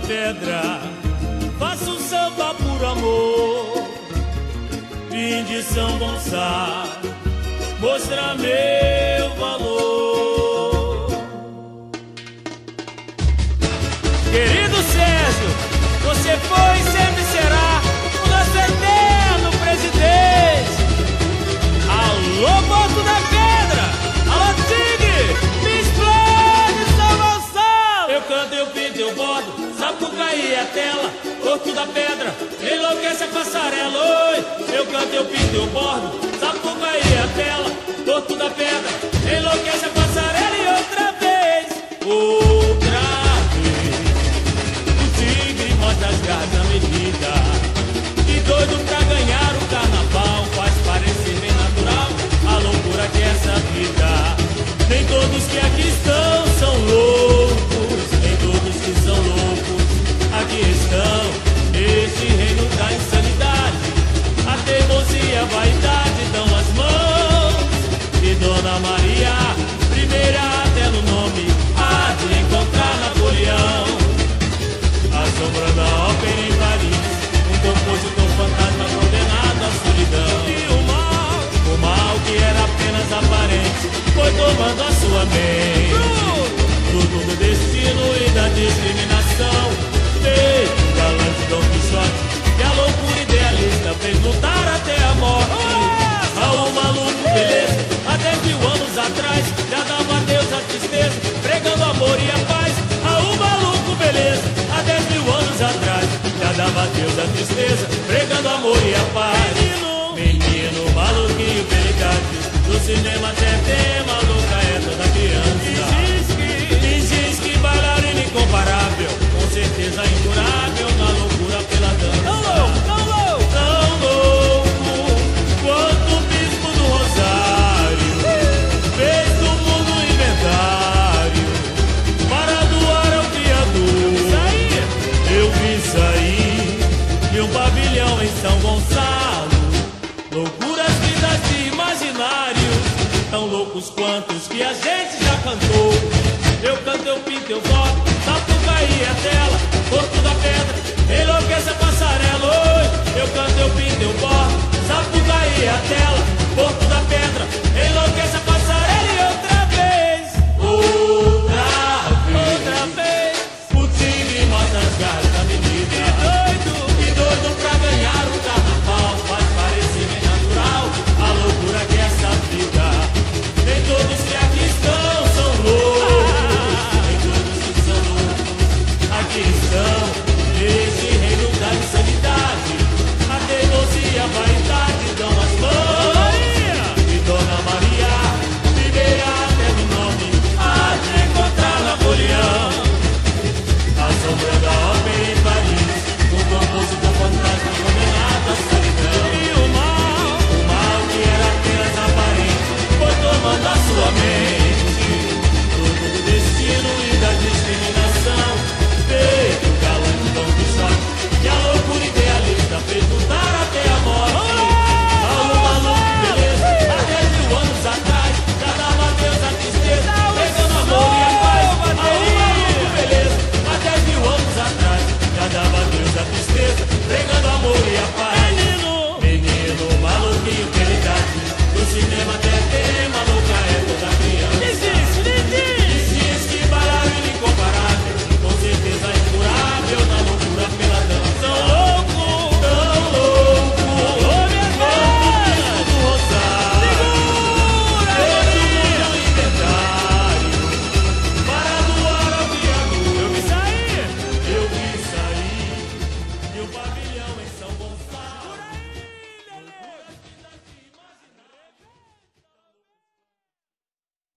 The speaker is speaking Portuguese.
pedra, faço um samba por amor. Vim de São Gonçalo mostrar meu valor. Querido Césio, você foi e sempre será o nosso eterno presidente. Alô, Porto da Pedra, alô, Tigre, me explode São Gonçalo. Eu canto, eu pinto, eu bordo, Sapucaí é a tela, Porto da Pedra, enlouquece a passarela. Oi, eu canto, eu pinto, eu bordo, Sapucaí é a tela, Porto da Pedra, enlouquece a passarela. E outra vez, o tigre mostra as garras na medida. E doido pra ganhar o carnaval, faz parecer bem natural a loucura que é essa vida. Nem todos que aqui estão são loucos, nem todos que são loucos aqui estão neste reino da insanidade. A teimosia e a vaidade dão as mãos, e Dona Maria, primeira até no nome, há de encontrar Napoleão. Assombrando a ópera em Paris, um compositor fantasma condenado à solidão. E o mal que era apenas aparente, foi tomando a sua mente. Fruto do destino e da discriminação, feito um galante Dom Quixote, que a loucura idealista fez lutar até a morte. Ao maluco beleza, há 10 mil anos atrás, já dava adeus à tristeza, pregando amor e a paz. Ao maluco beleza, há 10 mil anos atrás, já dava adeus à tristeza, pregando amor e a paz. Menino maluquinho pelicate, do cinema até tema, louca é toda criança. Me diz que bailarina incomparável, com certeza incurável, na loucura pela dança. Tão louco quanto o bispo do Rosário, fez do mundo um inventário para doar ao Criador. Eu vi sair de um pavilhão em São Gonçalo, loucuras vidas de imaginário, tão loucos quantos que a gente já cantou. Eu canto, eu pinto, eu voto, Sapucaí é a tela, Porto da Pedra, enlouquece a passarela. Oi, eu canto, eu pinto, eu voto, Sapucaí é a tela, Porto da Pedra, enlouquece a passarela. E outra vez, o tigre mostra as garras da medida. E doido pra ganhar o carnaval, faz parecer bem natural a loucura que é essa vida. Nem todos que aqui estão são loucos, nem todos que são loucos aqui estão neste reino da insanidade. A teimosia e a vaidade dão as mãos, e Dona Maria, primeira até no nome, há de encontrar Napoleão. Assombrando a ópera em Paris, um compositor fantasma condenado à solidão. E o mal que era apenas aparente, foi tomando a sua mente. Fruto do destino e da discriminação, feito um galante Dom Quixote, que a loucura idealista fez lutar até a morte. Ao maluco beleza, há 10 mil anos atrás, já dava adeus à tristeza, pegando amor e a paz. Ao maluco beleza, há 10 mil anos atrás, já dava adeus à tristeza, pregando amor e a paz. Menino maluquinho pelicate, do cinema até tema, louca é toda criança. Diz que bailarina incomparável, com certeza incurável, na loucura pela dança. Tão louco quanto o bispo do Rosário, fez do mundo um inventário para doar ao Criador. Eu vi sair de um pavilhão em São Gonçalo.